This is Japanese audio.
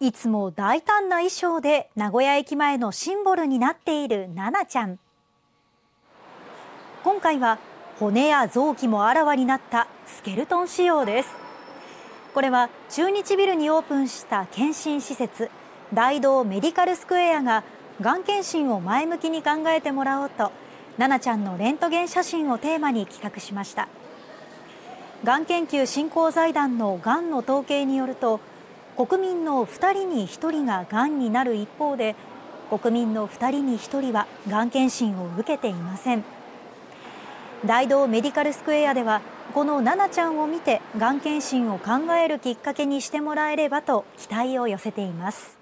いつも大胆な衣装で名古屋駅前のシンボルになっているナナちゃん。今回は骨や臓器もあらわになったスケルトン仕様です。これは中日ビルにオープンした検診施設大道メディカルスクエアががん検診を前向きに考えてもらおうとナナちゃんのレントゲン写真をテーマに企画しました。がん研究振興財団のがんの統計によると国民の2人に1人ががんになる一方で国民の2人に1人はがん検診を受けていません。大道メディカルスクエアではこのナナちゃんを見てがん検診を考えるきっかけにしてもらえればと期待を寄せています。